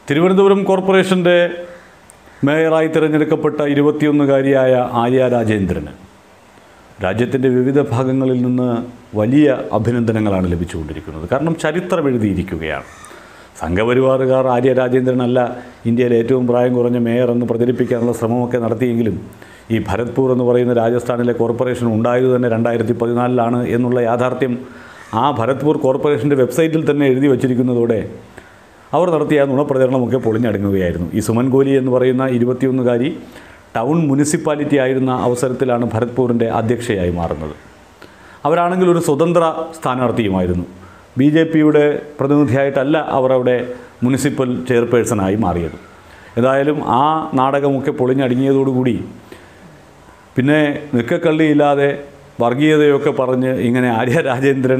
തിരുവനന്തപുരം കോർപ്പറേഷൻ്റെ മേയറായി തിരഞ്ഞെടുക്കപ്പെട്ട 21-കാരിയായ ആര്യാരാജേന്ദ്രന് രാജ്യത്തിൻ്റെ വിവിധ ഭാഗങ്ങളിൽ നിന്ന് വലിയ അഭിനന്ദനങ്ങളാണ് ലഭിച്ചുകൊണ്ടിരിക്കുന്നത്. കാരണം ചരിത്രം എഴുതിയിരിക്കുകയാണ്. സംഘപരിവാറുകാർ ആര്യരാജേന്ദ്രനല്ല ഇന്ത്യയിലെ ഏറ്റവും പ്രായം കുറഞ്ഞ മേയർ എന്ന് പ്രചരിപ്പിക്കാനുള്ള ശ്രമമൊക്കെ നടത്തിയെങ്കിലും ഈ ഭരത്പൂർ എന്ന് പറയുന്ന രാജസ്ഥാനിലെ കോർപ്പറേഷൻ ഉണ്ടായത് തന്നെ 2014 എന്നുള്ള യാഥാർത്ഥ്യം ആ ഭരത്പൂർ കോർപ്പറേഷൻ്റെ വെബ്സൈറ്റിൽ തന്നെ എഴുതി വച്ചിരിക്കുന്നതോടെ അവർ നടത്തിയ നുണപ്രചരണമൊക്കെ പൊളിഞ്ഞടങ്ങുകയായിരുന്നു. ഈ സുമൻ ഗോലി എന്ന് പറയുന്ന 21-കാരി ടൗൺ മുനിസിപ്പാലിറ്റി ആയിരുന്ന അവസരത്തിലാണ് ഭരത്പൂറിൻ്റെ അധ്യക്ഷയായി മാറുന്നത്. അവരാണെങ്കിൽ ഒരു സ്വതന്ത്ര സ്ഥാനാർത്ഥിയുമായിരുന്നു. BJPയുടെ പ്രതിനിധിയായിട്ടല്ല അവർ അവിടെ മുനിസിപ്പൽ ചെയർപേഴ്സണായി മാറിയത്. ഏതായാലും ആ നാടകമൊക്കെ പൊളിഞ്ഞടങ്ങിയതോടുകൂടി പിന്നെ നിക്കക്കള്ളിയില്ലാതെ വർഗീയതയൊക്കെ പറഞ്ഞ് ഇങ്ങനെ ആര്യരാജേന്ദ്രൻ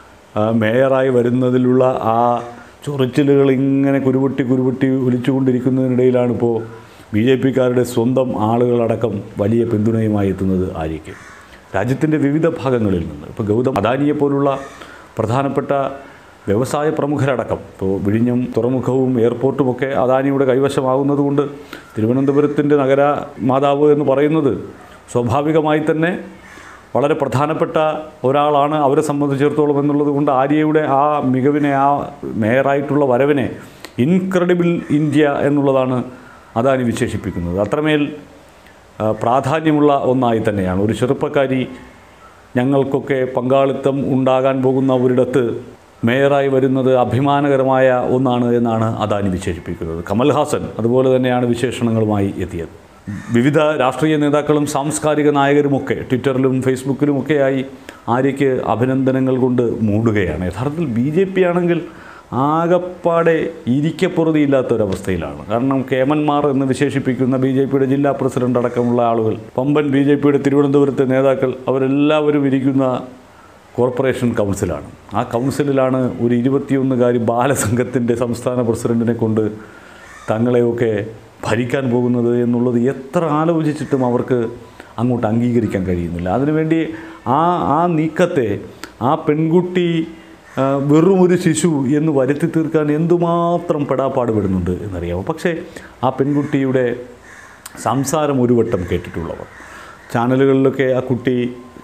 മേയറായി വരുന്നതിലുള്ള ആ ചൊറിച്ചിലുകൾ ഇങ്ങനെ കുരുപൊട്ടി ഒലിച്ചുകൊണ്ടിരിക്കുന്നതിനിടയിലാണിപ്പോൾ BJPക്കാരുടെ സ്വന്തം ആളുകളടക്കം വലിയ പിന്തുണയുമായി എത്തുന്നത് ആര്യയ്ക്ക്. രാജ്യത്തിൻ്റെ വിവിധ ഭാഗങ്ങളിൽ നിന്ന് ഇപ്പോൾ ഗൗതമദാനിയെപ്പോലുള്ള പ്രധാനപ്പെട്ട വ്യവസായ പ്രമുഖരടക്കം ഇപ്പോൾ വിഴിഞ്ഞം തുറമുഖവും എയർപോർട്ടുമൊക്കെ അദാനിയുടെ കൈവശമാകുന്നത് കൊണ്ട് തിരുവനന്തപുരത്തിൻ്റെ നഗര മാതാവ് എന്ന് പറയുന്നത് സ്വാഭാവികമായി തന്നെ വളരെ പ്രധാനപ്പെട്ട ഒരാളാണ് അവരെ സംബന്ധിച്ചിടത്തോളം എന്നുള്ളത് കൊണ്ട് ആര്യയുടെ ആ മികവിനെ, ആ മേയറായിട്ടുള്ള വരവിനെ ഇൻക്രെഡിബിൾ ഇന്ത്യ എന്നുള്ളതാണ് അദാനി വിശേഷിപ്പിക്കുന്നത്. അത്രമേൽ പ്രാധാന്യമുള്ള ഒന്നായി തന്നെയാണ് ഒരു ചെറുപ്പക്കാരി ഞങ്ങൾക്കൊക്കെ പങ്കാളിത്തം ഉണ്ടാകാൻ പോകുന്ന ഒരിടത്ത് മേയറായി വരുന്നത് അഭിമാനകരമായ ഒന്നാണ് എന്നാണ് അദാനി വിശേഷിപ്പിക്കുന്നത്. കമൽഹാസൻ അതുപോലെ തന്നെയാണ് വിശേഷണങ്ങളുമായി എത്തിയത്. വിവിധ രാഷ്ട്രീയ നേതാക്കളും സാംസ്കാരിക നായകരുമൊക്കെ ട്വിറ്ററിലും ഫേസ്ബുക്കിലുമൊക്കെയായി ആര്യയ്ക്ക് അഭിനന്ദനങ്ങൾ കൊണ്ട് മൂടുകയാണ്. യഥാർത്ഥത്തിൽ BJP ആണെങ്കിൽ ആകപ്പാടെ ഇരിക്കപ്പുറതിയില്ലാത്തൊരവസ്ഥയിലാണ്. കാരണം കേമന്മാർ എന്ന് വിശേഷിപ്പിക്കുന്ന BJPയുടെ ജില്ലാ പ്രസിഡന്റ് അടക്കമുള്ള ആളുകൾ, പമ്പൻ BJPയുടെ തിരുവനന്തപുരത്തെ നേതാക്കൾ അവരെല്ലാവരും ഇരിക്കുന്ന കോർപ്പറേഷൻ കൗൺസിലാണ്. ആ കൗൺസിലിലാണ് ഒരു 21-കാരി ബാലസംഘത്തിൻ്റെ സംസ്ഥാന പ്രസിഡന്റിനെ കൊണ്ട് തങ്ങളെയൊക്കെ ഭരിക്കാൻ പോകുന്നത് എന്നുള്ളത് എത്ര ആലോചിച്ചിട്ടും അവർക്ക് അങ്ങോട്ട് അംഗീകരിക്കാൻ കഴിയുന്നില്ല. അതിനുവേണ്ടി ആ നീക്കത്തെ ആ പെൺകുട്ടി വെറുമൊരു ശിശു എന്ന് വരുത്തി തീർക്കാൻ എന്തുമാത്രം പെടാപ്പാടുപെടുന്നുണ്ട് എന്നറിയാമോ? പക്ഷേ ആ പെൺകുട്ടിയുടെ സംസാരം ഒരു വട്ടം കേട്ടിട്ടുള്ളവർ, ചാനലുകളിലൊക്കെ ആ കുട്ടി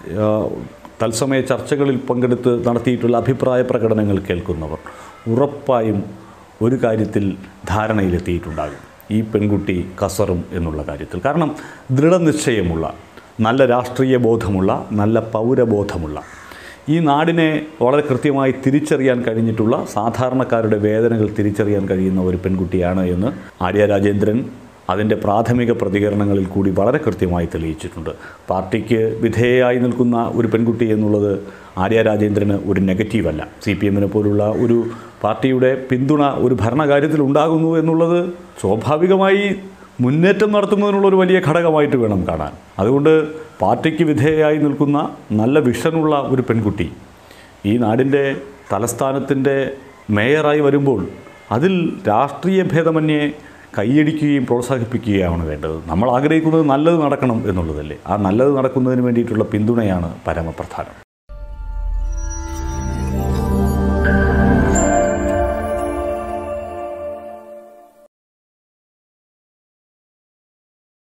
തത്സമയ ചർച്ചകളിൽ പങ്കെടുത്ത് നടത്തിയിട്ടുള്ള അഭിപ്രായ പ്രകടനങ്ങൾ കേൾക്കുന്നവർ ഉറപ്പായും ഒരു കാര്യത്തിൽ ധാരണയിലെത്തിയിട്ടുണ്ടാകും: ഈ പെൺകുട്ടി കസറും എന്നുള്ള കാര്യത്തിൽ. കാരണം ദൃഢനിശ്ചയമുള്ള, നല്ല രാഷ്ട്രീയ ബോധമുള്ള, നല്ല പൗരബോധമുള്ള, ഈ നാടിനെ വളരെ കൃത്യമായി തിരിച്ചറിയാൻ കഴിഞ്ഞിട്ടുള്ള, സാധാരണക്കാരുടെ വേദനകൾ തിരിച്ചറിയാൻ കഴിയുന്ന ഒരു പെൺകുട്ടിയാണ് എന്ന് ആര്യാരാജേന്ദ്രൻ അതിൻ്റെ പ്രാഥമിക പ്രതികരണങ്ങളിൽ കൂടി വളരെ കൃത്യമായി തെളിയിച്ചിട്ടുണ്ട്. പാർട്ടിക്ക് വിധേയയായി നിൽക്കുന്ന ഒരു പെൺകുട്ടി എന്നുള്ളത് ആര്യാരാജേന്ദ്രന് ഒരു നെഗറ്റീവല്ല. CPMനെ പോലുള്ള ഒരു പാർട്ടിയുടെ പിന്തുണ ഒരു ഭരണകാര്യത്തിൽ ഉണ്ടാകുന്നു എന്നുള്ളത് സ്വാഭാവികമായി മുന്നേറ്റം നടത്തുന്നതിനുള്ളൊരു വലിയ ഘടകമായിട്ട് വേണം കാണാൻ. അതുകൊണ്ട് പാർട്ടിക്ക് വിധേയയായി നിൽക്കുന്ന നല്ല വിഷനുള്ള ഒരു പെൺകുട്ടി ഈ നാടിൻ്റെ തലസ്ഥാനത്തിൻ്റെ മേയറായി വരുമ്പോൾ അതിൽ രാഷ്ട്രീയ ഭേദമന്യേ കൈയടിക്കുകയും പ്രോത്സാഹിപ്പിക്കുകയാണ് വേണ്ടത്. നമ്മൾ ആഗ്രഹിക്കുന്നത് നല്ലത് നടക്കണം എന്നുള്ളതല്ലേ. ആ നല്ലത് നടക്കുന്നതിന് വേണ്ടിയിട്ടുള്ള പിന്തുണയാണ് പരമപ്രധാനം.